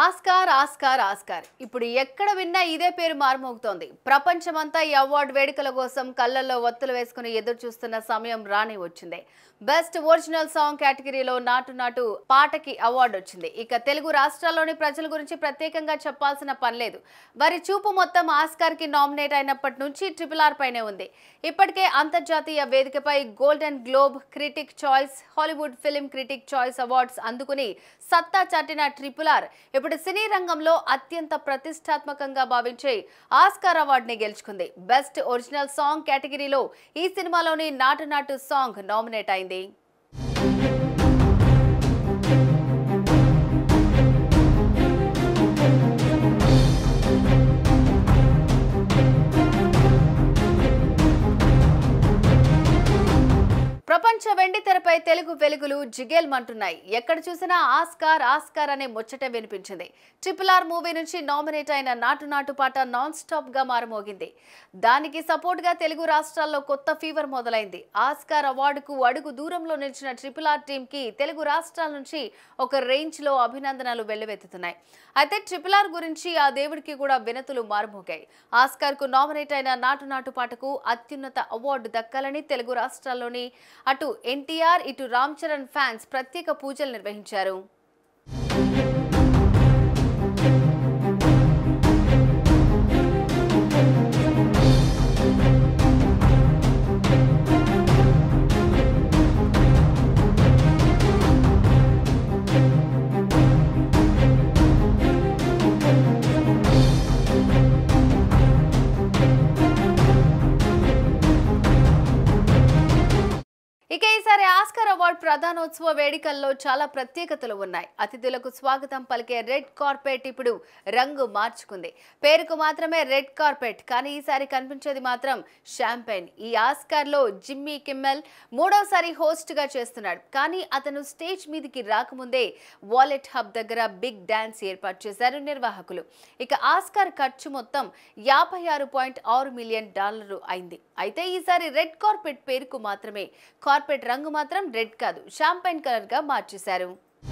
Oscar ఇప్పుడు ఎక్కడ విన్నా ఇదే పేరు మారుమోగుతోంది. ప్రపంచమంతా ఈ అవార్డు వేడుకల కోసం కళ్ళల్లో ఒత్తులు వేసుకుని ఎదురు చూస్తున్న సమయం రానే వచ్చింది. బెస్ట్ ఒరిజినల్ సాంగ్ కేటగిరీలో నాటు నాటు పాటకి అవార్డు వచ్చింది. ఇక తెలుగు రాష్ట్రాల్లోని ప్రజల గురించి ప్రత్యేకంగా చెప్పాల్సిన పనిలేదు. వారి చూపు మొత్తం ఆస్కార్ కి నామినేట్ అయినప్పటి నుంచి RRR పైనే ఉంది. ఇప్పటికే అంతర్జాతీయ వేదికపై golden globe, critic choice, Hollywood film critic choice awards అందుకుని సత్తా చాటిన RRR ఇప్పుడు సినీ రంగంలో అత్యంత ప్రతిష్టాత్మకంగా భావించే ఆస్కార్ అవార్డుని గెలుచుకుంది. బెస్ట్ ఒరిజినల్ సాంగ్ కేటగిరీలో ఈ సినిమాలోని నాటు నాటు సాంగ్ నామినేట్ అయింది. ప్రపంచ వెండి తెరపై తెలుగు వెలుగులు జిగేల్మంటున్నాయి. ఎక్కడ చూసినా ఆస్కార్ అనే ముచ్చట వినిపించింది. RRR మూవీ నుంచి నామినేట్ అయిన నాటు నాటు పాట నాన్ స్టాప్ గా మారుమోగింది. దానికి సపోర్ట్ గా తెలుగు రాష్ట్రాల్లో కొత్త ఫీవర్ మొదలైంది. ఆస్కార్ అవార్డుకు అడుగు దూరంలో నిలిచిన RRR టీమ్ కి తెలుగు రాష్ట్రాల నుంచి ఒక రేంజ్ లో అభినందనలు వెల్లువెత్తుతున్నాయి. అయితే RRR గురించి ఆ దేవుడికి కూడా వినతులు మారుమోగాయి. ఆస్కార్ కు నామినేట్ అయిన నాటు నాటు పాటకు అత్యున్నత అవార్డు దక్కాలని తెలుగు రాష్ట్రాల్లోని అటు ఎన్టీఆర్ ఇటు రామ్ చరణ్ ఫ్యాన్స్ ప్రత్యేక పూజలు నిర్వహించారు. ఇక ఈసారి ఆస్కార్ అవార్డు ప్రధానోత్సవ వేడుకల్లో చాలా ప్రత్యేకతలు ఉన్నాయి. అతిథులకు స్వాగతం పలికే రెడ్ కార్పెట్ ఇప్పుడు రంగు మార్చుకుంది. పేరుకు మాత్రమే రెడ్ కార్పెట్, కానీ ఈసారి కనిపించేది మాత్రం షాంపెయిన్. ఈ ఆస్కార్లో జిమ్మీ కిమ్మెల్ మూడోసారి హోస్ట్ గా చేస్తున్నాడు. కానీ అతను స్టేజ్ మీదకి రాకముందే వాలెట్ హబ్ దగ్గర బిగ్ డాన్స్ ఏర్పాటు చేశారు నిర్వాహకులు. ఇక ఆస్కార్ ఖర్చు మొత్తం $56.6 మిలియన్ అయింది. అయితే ఈసారి రెడ్ కార్పెట్ పేరుకు మాత్రమే, కార్పెట్ రంగు మాత్రం రెడ్ కాదు, షాంపైన్ కలర్ గా మార్చేశారు.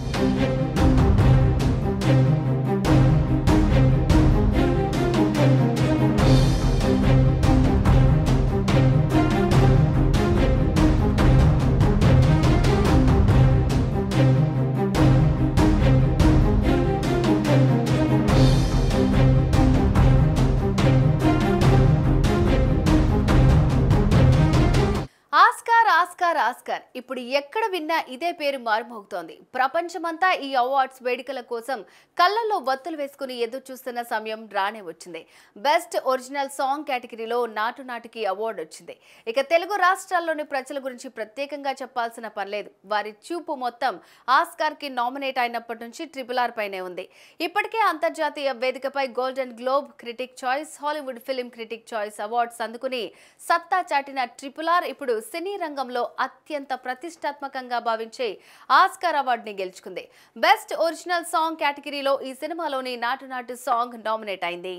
ఆస్కార్ ఇప్పుడు ఎక్కడ విన్నా ఇదే పేరు మారుమోగుతోంది. ప్రపంచమంతా ఈ అవార్డ్స్ వేడుకల కోసం కళ్ళల్లో వత్తులు వేసుకుని ఎదురు చూస్తున్న సమయం రానే వచ్చింది. బెస్ట్ ఒరిజినల్ సాంగ్ కేటగిరీలో నాటు నాటుకి అవార్డు వచ్చింది. ఇక తెలుగు రాష్ట్రాల్లోని ప్రజల గురించి ప్రత్యేకంగా చెప్పాల్సిన పనిలేదు. వారి చూపు మొత్తం ఆస్కార్ కి నామినేట్ అయినప్పటి నుంచి RRR పైనే ఉంది. ఇప్పటికే అంతర్జాతీయ వేదికపై golden globe, critic choice, Hollywood film critic choice awards అందుకుని సత్తా చాటిన RRR ఇప్పుడు సినీ రంగంలో అత్యంత ప్రతిష్టాత్మకంగా భావించే ఆస్కార్ అవార్డుని గెలుచుకుంది. బెస్ట్ ఒరిజినల్ సాంగ్ కేటగిరీలో ఈ సినిమాలోని నాటు నాటు సాంగ్ నామినేట్ అయింది.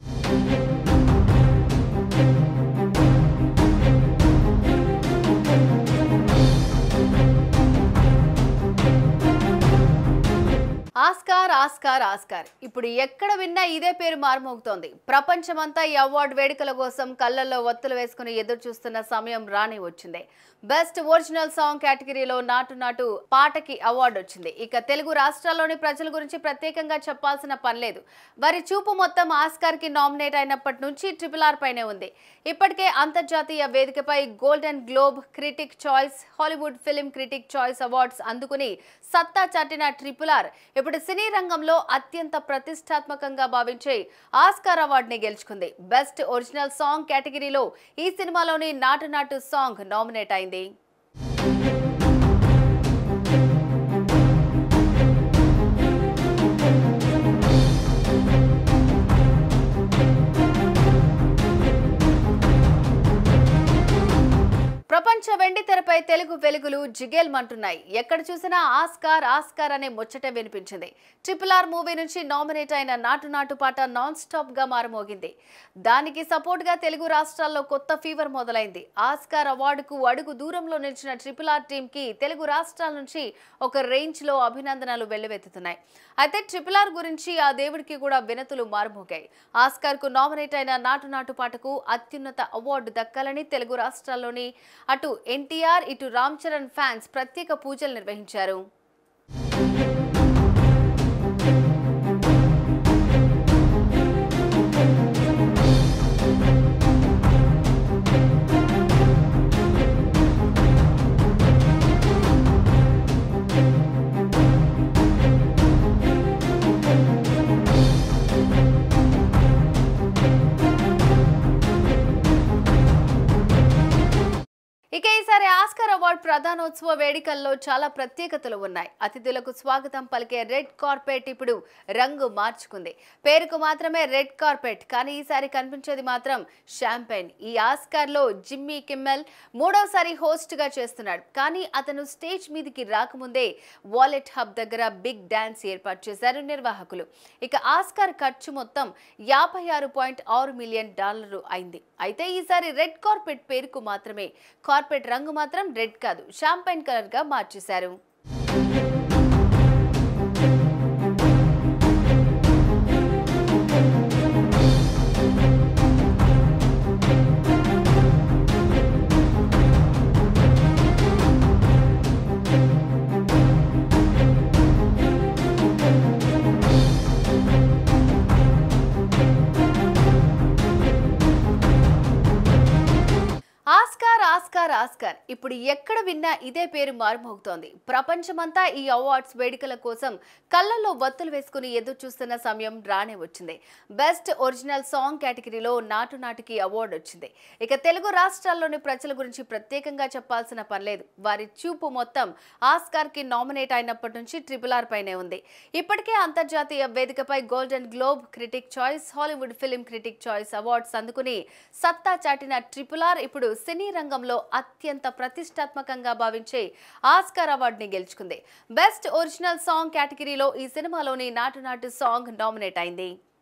ఆస్కార్ ఇప్పుడు ఎక్కడ విన్నా ఇదే పేరు మారుమోగుతోంది. ప్రపంచమంతా ఈ అవార్డు వేడుకల కోసం కళ్ళల్లో ఒత్తులు వేసుకుని ఎదురు చూస్తున్న సమయం రానే వచ్చింది. బెస్ట్ ఒరిజినల్ సాంగ్ కేటగిరీలో నాటు నాటు పాటకి అవార్డు వచ్చింది. ఇక తెలుగు రాష్ట్రాల్లోని ప్రజల గురించి ప్రత్యేకంగా చెప్పాల్సిన పనిలేదు. వారి చూపు మొత్తం ఆస్కార్ కి నామినేట్ అయినప్పటి నుంచి RRR పైనే ఉంది. ఇప్పటికే అంతర్జాతీయ వేదికపై golden globe, critic choice, Hollywood film critic choice awards అందుకుని సత్తా చాటిన RRR ఇప్పుడు సినీ రంగంలో అత్యంత ప్రతిష్టాత్మకంగా భావించే ఆస్కార్ అవార్డుని గెలుచుకుంది. బెస్ట్ ఒరిజినల్ సాంగ్ కేటగిరీలో ఈ సినిమాలోని నాటు నాటు సాంగ్ నామినేట్ అయింది. ప్రపంచ వెండి తెరపై తెరపై తెలుగు వెలుగులు జిగేల్మంటున్నాయి. ఎక్కడ చూసినా ఆస్కార్ ఆస్కార్ అనే ముచ్చట వినిపించింది. RRR మూవీ నుంచి నామినేట్ అయిన నాటు నాటు పాట నాన్ స్టాప్ గా మారుమోగింది. దానికి సపోర్ట్ గా తెలుగు రాష్ట్రాల్లో కొత్త ఫీవర్ మొదలైంది. ఆస్కార్ అవార్డుకు అడుగు దూరంలో నిలిచిన RRR టీమ్ కి తెలుగు రాష్ట్రాల నుంచి ఒక రేంజ్ లో అభినందనలు వెల్లువెత్తుతున్నాయి. అయితే RRR గురించి ఆ దేవుడికి కూడా వినతులు మారుమోగాయి. ఆస్కార్ కు నామినేట్ అయిన నాటు నాటు పాటకు అత్యున్నత అవార్డు దక్కాలని తెలుగు రాష్ట్రాల్లోని అటు ఎన్టీఆర్ ఇటు రామ్ చరణ్ ఫ్యాన్స్ ప్రత్యేక పూజలు నిర్వహించారు. ఇక ఈసారి ఆస్కార్ అవార్డు ప్రధానోత్సవ వేడుకల్లో చాలా ప్రత్యేకతలు ఉన్నాయి. అతిథులకు స్వాగతం పలికే రెడ్ కార్పెట్ ఇప్పుడు రంగు మార్చుకుంది. పేరుకు మాత్రమే రెడ్ కార్పెట్, కానీ ఈసారి కనిపించేది మాత్రం షాంపైన్. ఈ ఆస్కార్లో జిమ్మీ కిమ్మెల్ మూడోసారి హోస్ట్ గా చేస్తున్నాడు. కానీ అతను స్టేజ్ మీదకి రాకముందే వాలెట్ హబ్ దగ్గర బిగ్ డాన్స్ ఏర్పాటు చేశారు నిర్వాహకులు. ఇక ఆస్కార్ ఖర్చు మొత్తం $56.6 మిలియన్ అయింది. అయితే ఈసారి రెడ్ కార్పెట్ పేరుకు మాత్రమే, కార్పెట్ రంగు మాత్రం రెడ్ కాదు, షాంపైన్ కలర్ గా మార్చేశారు. ఆస్కార్ ఆస్కార్ ఆస్కార్ ఇప్పుడు ఎక్కడ విన్నా ఇదే పేరు మారుమోగుతోంది. ప్రపంచమంతా ఈ అవార్డ్స్ వేడుకల కోసం కళ్ళల్లో వత్తులు వేసుకుని ఎదురు చూస్తున్న సమయం రానే వచ్చింది. బెస్ట్ ఒరిజినల్ సాంగ్ కేటగిరీలో నాటు నాటుకి అవార్డు వచ్చింది. ఇక తెలుగు రాష్ట్రాల్లోని ప్రజల గురించి ప్రత్యేకంగా చెప్పాల్సిన పనిలేదు. వారి చూపు మొత్తం ఆస్కార్ కి నామినేట్ అయినప్పటి నుంచి RRR పైనే ఉంది. ఇప్పటికే అంతర్జాతీయ వేదికపై golden globe, critic choice, Hollywood film critic choice awards అందుకుని సత్తా చాటిన RRR ఇప్పుడు సినీ రంగంలో అత్యంత ప్రతిష్టాత్మకంగా భావించే ఆస్కార్ అవార్డుని గెలుచుకుంది. బెస్ట్ ఒరిజినల్ సాంగ్ కేటగిరీలో ఈ సినిమాలోని నాటు నాటు సాంగ్ నామినేట్ అయింది.